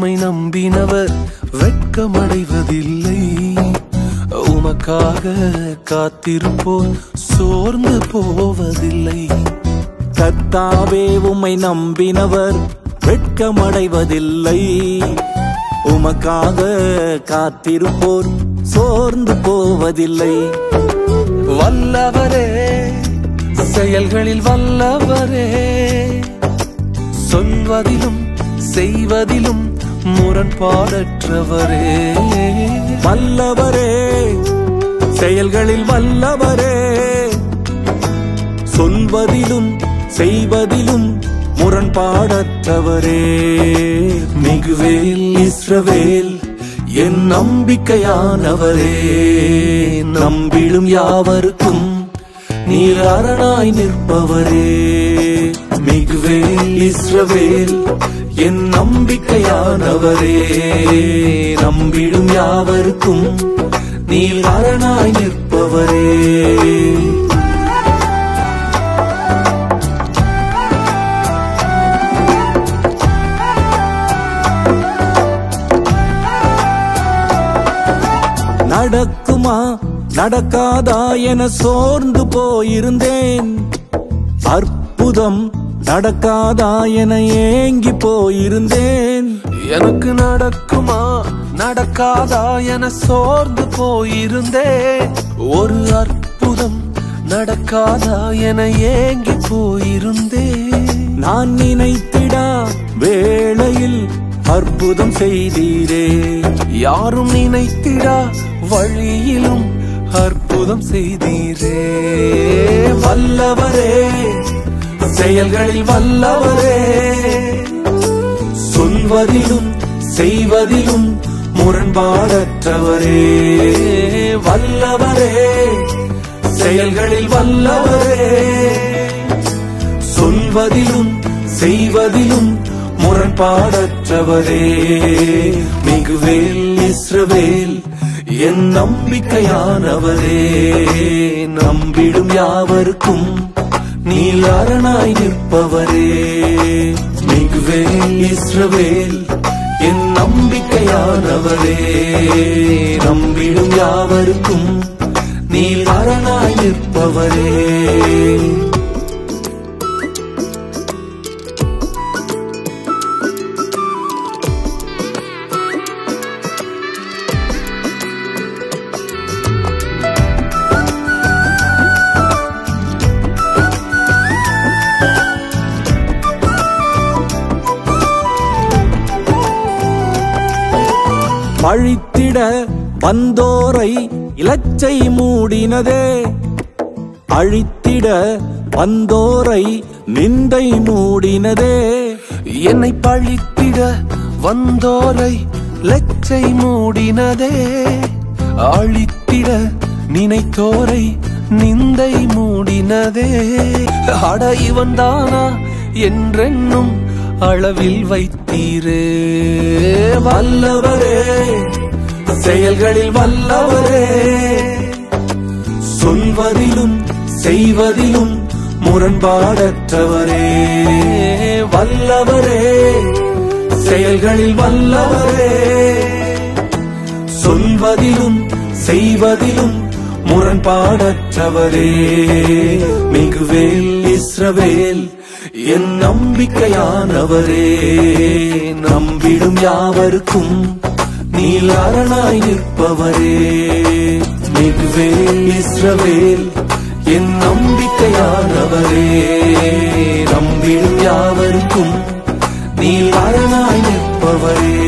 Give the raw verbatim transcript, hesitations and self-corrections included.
உம்மை நம்பினவர் வெட்கமடைவதில்லை. உமக்காக காத்திருப்போர் சோர்ந்து போவதில்லை. கர்த்தாவே உம்மை நம்பினவர் வெட்கமடைவதில்லை. உமக்காக காத்திருப்போர் சோர்ந்து போவதில்லை. வல்லவரே, செயல்களில் வல்லவரே, சொல்வதிலும் செய்வதிலும் முரண்பாடற்றவரே. வல்லவரே, செயல்களில் வல்லவரே, சொல்வதிலும் செய்வதிலும் முரண்பாடற்றவரே. மிகுவேல் இஸ்ரவேல் என் நம்பிக்கையானவரே, நம்பிடும் யாவருக்கும் நீர் அரணாய் நிற்பவரே. மிகுவேல் இஸ்ரவேல் என் நம்பிக்கையானவரே, நம்பிடும் யாவருக்கும் நீர் அரணாய் நிற்பவரே. நடக்குமா நடக்காதா என சோர்ந்து போயிருந்தேன். அற்புதம் நடக்காதா என ஏங்கி போயிருந்தேன். எனக்கு நடக்குமா நடக்காதா என சோர்ந்து போயிருந்தேன். ஒரு அற்புதம் நடக்காதா என ஏங்கி போயிருந்தேன். நான் நினைத்திடா வேளையில் அற்புதம் செய்தீரே. யாரும் நினைத்திடா வழியிலும் அற்புதம் செய்தீரே. வல்லவரே, செயல்களில் வல்லவரே, சொல்வதிலும் செய்வதிலும் முரண்பாடற்றவரே. வல்லவரே, செயல்களில் வல்லவரே, சொல்வதிலும் செய்வதிலும் முரண்பாடற்றவரே. மிகுவேல் இஸ்ரவேல் என் நம்பிக்கையானவரே, நம்பிடும் யாவருக்கும் நீர் அரணாய் நிற்பவரே. மிகுவேல் இஸ்ரவேல் என் நம்பிக்கையானவரே, நம்பிடும் யாவருக்கும் நீர் அரணாய் நிற்பவரே. பழித்திட வந்தோரை இலச்சை மூடினதே. அழித்திட வந்தோரை நிந்தை மூடினதே. என்னை பழித்திட வந்தோரை லச்சை மூடினதே. அழித்திட நினைத்தோரை நிந்தை மூடினதே. அட இவன் தானா என்றென்னும் அளவில் வைத்தீரே. வல்லவரே, செயல்களில் வல்லவரே, சொல்வதிலும் செய்வதிலும் முரண்பாடற்றவரே. வல்லவரே, செயல்களில் வல்லவரே, சொல்வதிலும் செய்வதிலும் முரண்பாடற்றவரே. மிகுவேல் இஸ்ரவேல் என் நம்பிக்கையானவரே, நம்பிடும் யாவருக்கும் நீர் அரணாய் நிற்பவரே. மிகுவேல் இஸ்ரவேல் என் நம்பிக்கையானவரே, நம்பிடும் யாவருக்கும் நீர் அரணாய் நிற்பவரே.